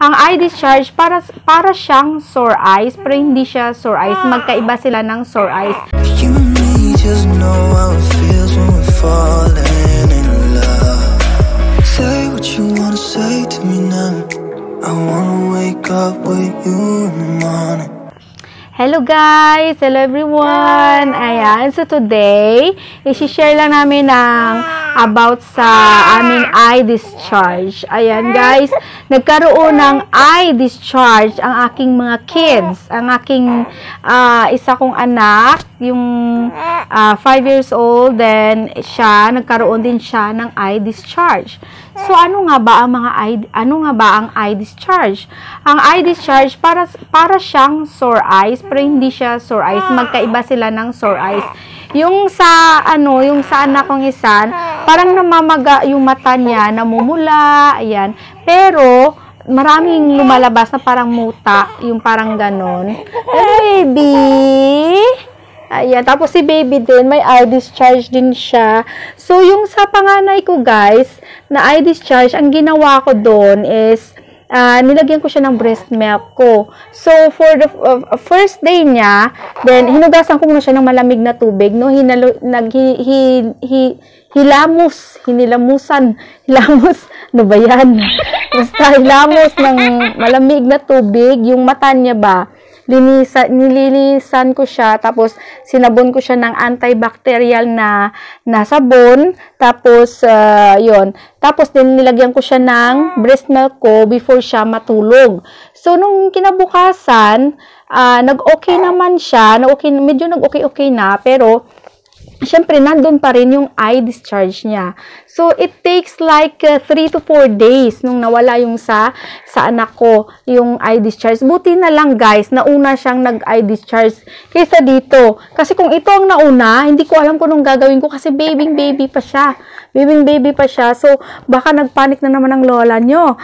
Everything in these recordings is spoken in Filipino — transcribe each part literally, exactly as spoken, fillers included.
Ang eye discharge, para, para siyang sore eyes, pero hindi siya sore eyes. Magkaiba sila ng sore eyes. You and me just know how it feels when we're falling in love. Say what you wanna say to me now. I wanna wake up with you in the morning. Hello guys! Hello everyone! Ayan, so today, isi-share lang namin ng about sa aming eye discharge. Ayan guys, nagkaroon ng eye discharge ang aking mga kids. Ang aking uh, isa kong anak, yung uh, five years old, then siya, nagkaroon din siya ng eye discharge. So, ano nga ba ang mga eye, ano nga ba ang eye discharge? Ang eye discharge, para, para siyang sore eyes, pero hindi siya sore eyes. Magkaiba sila ng sore eyes. Yung sa, ano, yung sa anak kong isa, parang namamaga yung mata niya, namumula, ayan. Pero, maraming lumalabas na parang muta, yung parang ganon. Hey, baby! Ayan, tapos si baby din, may eye discharge din siya. So, yung sa panganay ko, guys, na eye discharge, ang ginawa ko doon is, uh, nilagyan ko siya ng breast milk ko. So, for the uh, first day niya, then, hinugasan ko muna siya ng malamig na tubig, no? Hinalo, nag, hi, hi, hi, hilamos, hinilamusan, hilamos, ano ba yan? Basta hilamos ng malamig na tubig, yung mata niya ba? Linisan, nililisan ko siya, tapos sinabon ko siya ng antibacterial na, na sabon, tapos, uh, yun. Tapos, din nilagyan ko siya ng breast milk ko before siya matulog. So, nung kinabukasan, uh, nag-okay naman siya, na okay, medyo nag-okay-okay na, pero, syempre, nandun pa rin yung eye discharge niya. So, it takes like three uh, to four days nung nawala yung sa, sa anak ko, yung eye discharge. Buti na lang, guys, nauna siyang nag-eye discharge kaysa dito. Kasi kung ito ang nauna, hindi ko alam kung anong gagawin ko kasi baby-baby pa siya. Baby-baby pa siya. So, baka nagpanik na naman ang lola nyo.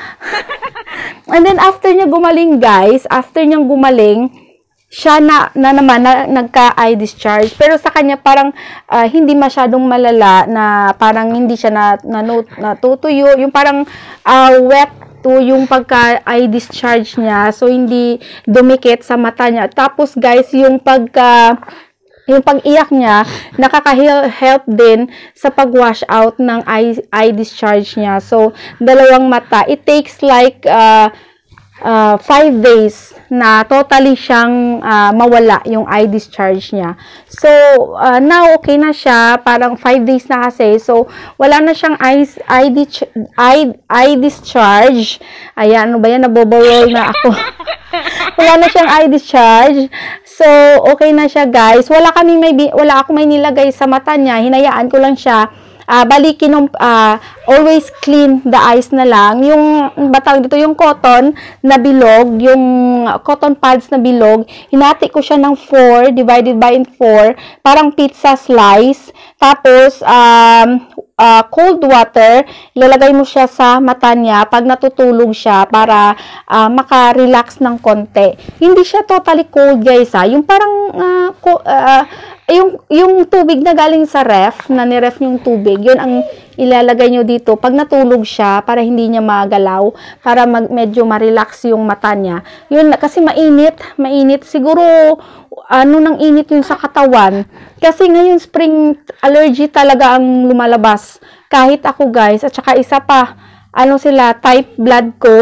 And then, after niya gumaling, guys, after niyang gumaling, siya na, na naman na, nagka-eye discharge. Pero sa kanya parang uh, hindi masyadong malala na parang hindi siya na, na natutuyo. Yung parang uh, wet to yung pagka-eye discharge niya. So, hindi dumikit sa mata niya. Tapos, guys, yung pagka... yung pag-iyak niya, nakaka-help din sa pag-wash out ng eye, eye discharge niya. So, dalawang mata. It takes like... Uh, Uh, five days na totally siyang uh, mawala yung eye discharge niya. So, uh, now okay na siya. Parang five days na kasi. So, wala na siyang eye, eye, eye, eye discharge. Ayan, ano ba yan? Nabobawal na ako. Wala na siyang eye discharge. So, okay na siya, guys. Wala kami may, wala ako may nilagay sa mata niya. Hinayaan ko lang siya. Uh, balikin ng uh, always clean the eyes na lang. Yung batang dito, yung cotton na bilog, yung cotton pads na bilog, hinati ko siya ng four, divided by four, parang pizza slice. Tapos, um, uh, cold water, ilalagay mo siya sa mata niya pag natutulog siya para uh, maka-relax ng konti. Hindi siya totally cold, guys, ha? Yung parang, uh, uh, yung, yung tubig na galing sa ref, na ni-ref yung tubig, yun ang ilalagay nyo dito pag natulog siya para hindi niya magalaw, para mag, medyo ma-relax yung mata niya. Yun, kasi mainit, mainit. Siguro, ano nang init yung sa katawan. Kasi ngayon spring allergy talaga ang lumalabas. Kahit ako, guys, at saka isa pa, ano sila, type blood ko.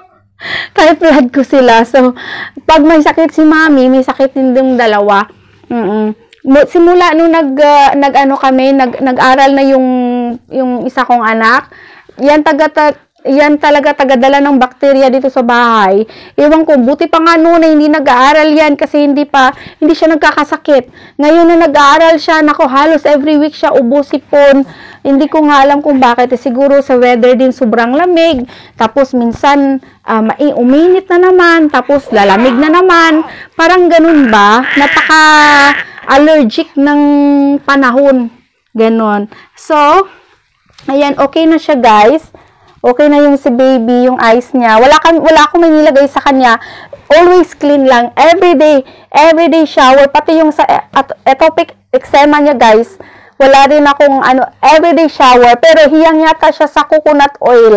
Type blood ko sila. So, pag may sakit si mami, may sakit din yung dalawa. Mm-mm. Simula nung nag uh, nag-ano kami, nag nag-aral na yung yung isa kong anak, yan taga ta, yan talaga tagadala ng bakterya dito sa bahay. Ewan ko, buti pa nga noon na hindi nag-aaral yan kasi hindi pa hindi siya nagkakasakit. Ngayon na nag-aaral siya, nako, halos every week siya ubo, sipon. Hindi ko nga alam kung bakit. Eh, siguro sa weather din sobrang lamig. Tapos minsan uh, uminit na naman, tapos lalamig na naman. Parang ganun ba? Napaka allergic ng panahon. Ganon. So, ayan, okay na siya, guys. Okay na yung si baby, yung eyes niya. Wala, kan, wala akong may nilagay sa kanya. Always clean lang. Everyday, everyday shower. Pati yung sa atopic eczema niya, guys. Wala rin akong ano, everyday shower. Pero hiyang yata siya sa coconut oil.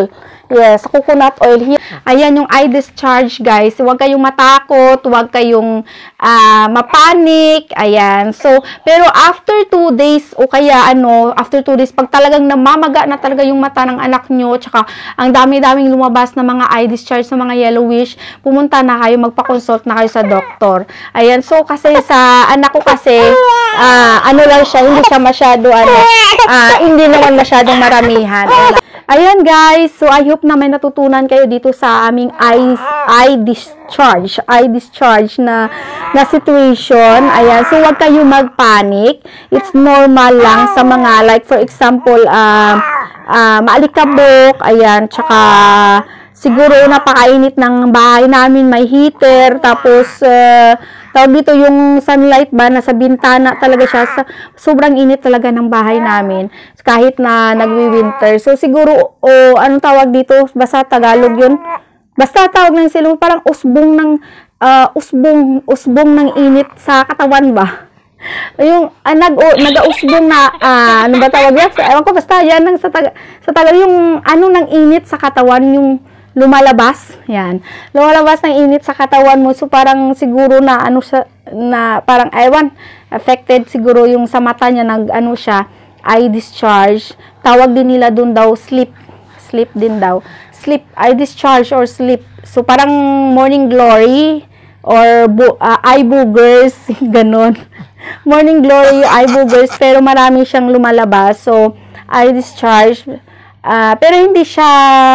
Yes, coconut oil. Ayan yung eye discharge, guys. Huwag kayong matakot, huwag kayong uh, mapanik. Ayan. So, pero after two days, o kaya ano, after two days, pag talagang namamaga na talaga yung mata ng anak nyo, tsaka ang dami-daming lumabas na mga eye discharge, na mga yellowish, pumunta na kayo, magpa-consult na kayo sa doktor. Ayan. So, kasi sa anak ko kasi, uh, ano lang siya, hindi siya masyado, ano, uh, hindi naman masyadong maramihan. Ayan guys, so I hope na may natutunan kayo dito sa aming eye, eye discharge, eye discharge na, na situation. Ayan, so huwag kayo magpanic. It's normal lang sa mga, like for example, uh, uh, maalikabok, ayan, tsaka siguro napakainit ng bahay namin, may heater, tapos uh, tawag dito yung sunlight ba, nasa bintana talaga siya, sa, sobrang init talaga ng bahay namin, kahit na nagwi-winter. So siguro, o oh, anong tawag dito, basta Tagalog yun, basta tawag ng sila, parang usbong ng, uh, usbong, usbong ng init sa katawan ba? Yung uh, nag o, nag-usbong na uh, ano ba tawag yan? Ewan ko, basta yan ng, sa, taga, sa taga, yung ano ng init sa katawan, yung lumalabas, yan. Lumalabas ng init sa katawan mo. So, parang siguro na, ano siya, na, parang, ewan, affected siguro yung sa mata niya, nag, ano siya, eye discharge. Tawag din nila dun daw, sleep. Sleep din daw. Sleep, eye discharge or sleep. So, parang morning glory, or bo uh, eye boogers, ganun. Morning glory, eye boogers, pero marami siyang lumalabas. So, eye discharge. Uh, pero hindi siya,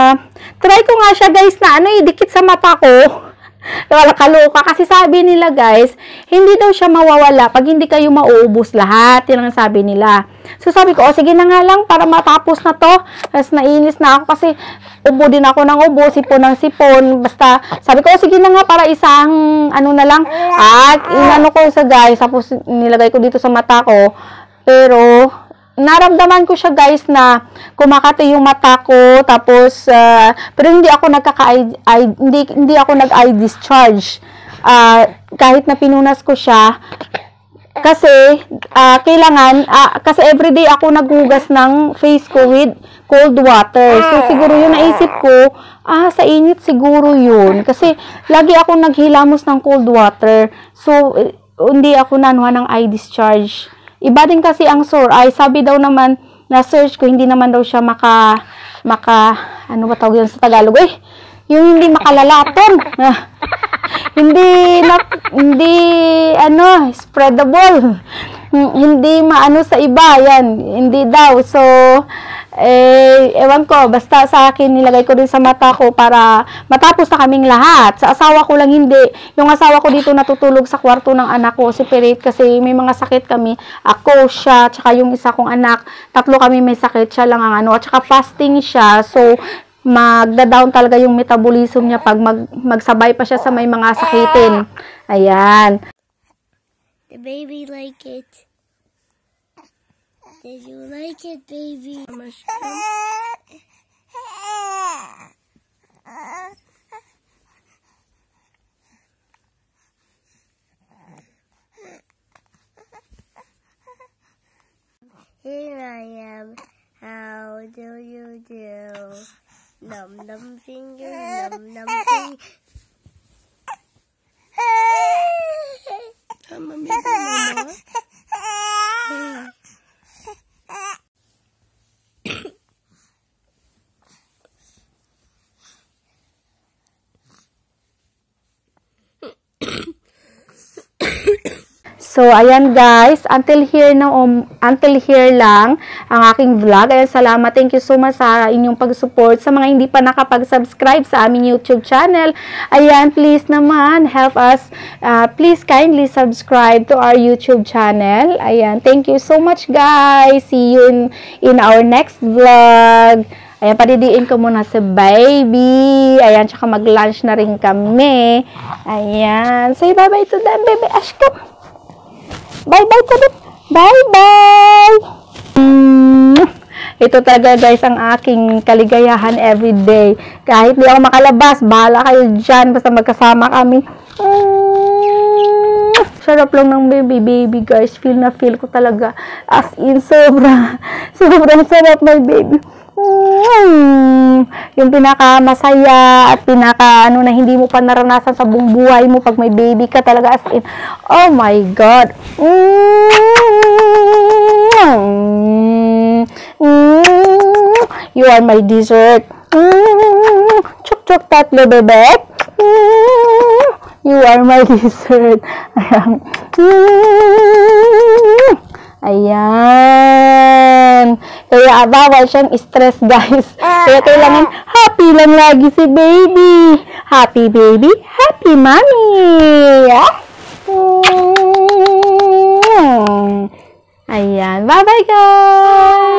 try ko nga siya guys na ano, idikit sa mata ko. Wala kaloka. Kasi sabi nila guys, hindi daw siya mawawala pag hindi kayo mauubos lahat. Yan ang sabi nila. So sabi ko, o sige na nga lang para matapos na to. Tapos nainis na ako kasi ubo din ako ng ubo, sipon ng sipon. Basta sabi ko, o sige na nga para isang ano na lang. At inano ko sa guys, tapos nilagay ko dito sa mata ko. Pero naramdaman ko siya guys na kumakati yung mata ko, tapos uh, pero hindi ako nagkaka hindi hindi ako nag-eye discharge. Uh, kahit na pinunas ko siya kasi uh, kailangan uh, kasi everyday ako naghugas ng face ko with cold water. So siguro yun naisip ko, ah sa init siguro yun kasi lagi ako naghilamos ng cold water. So uh, hindi ako nanuha ng eye discharge. Iba din kasi ang sore eye. Sabi daw naman, na-search ko, hindi naman daw siya maka, maka, ano ba tawag yun sa Tagalog? Eh, yung hindi makalalaton. hindi, na, hindi, ano, spreadable. Hindi maano sa iba, yan. Hindi daw. So, eh, ewan ko, basta sa akin, nilagay ko din sa mata ko para matapos na kaming lahat. Sa asawa ko lang hindi. Yung asawa ko dito natutulog sa kwarto ng anak ko, separate kasi may mga sakit kami. Ako, siya, tsaka yung isa kong anak, tatlo kami may sakit, siya lang ang ano, at tsaka fasting siya. So, magda-down talaga yung metabolism niya pag mag, magsabay pa siya sa may mga sakitin. Ayan. The baby like it. Did you like it, baby? Here I am. How do you do? Num num finger, num num finger. Come on, baby, mama. So, ayan guys, until here na um, until here lang ang aking vlog. Ayan, salamat. Thank you so much sa inyong pag-support. Sa mga hindi pa nakapag-subscribe sa aming YouTube channel, ayan, please naman, help us. Uh, please kindly subscribe to our YouTube channel. Ayan, thank you so much guys. See you in, in our next vlog. Ayan, padidiin ko muna si baby. Ayan, tsaka mag-lunch na rin kami. Ayan. Say bye-bye to them, baby. Ashka. Bye-bye to them. Bye-bye. Mm. Ito talaga guys ang aking kaligayahan everyday. Kahit di ako makalabas, bahala kayo dyan. Basta magkasama kami. Mm. Sarap lang ng baby, baby guys. Feel na feel ko talaga. As in, sobra. Sobrang sarap my baby. Mm, yung pinaka masaya at pinaka ano na hindi mo pa naranasan sa buong buhay mo pag may baby ka talaga, as in, oh my God. Mm, mm, you are my dessert. Mm, chuk chuk tatlo bebek. Mm, you are my dessert. Ayan. Mm, ayan. Kaya bawal siyang stress, guys. Kaya kailangan happy lang lagi si baby. Happy baby, happy mommy. Mm. Ayan. Bye-bye, guys.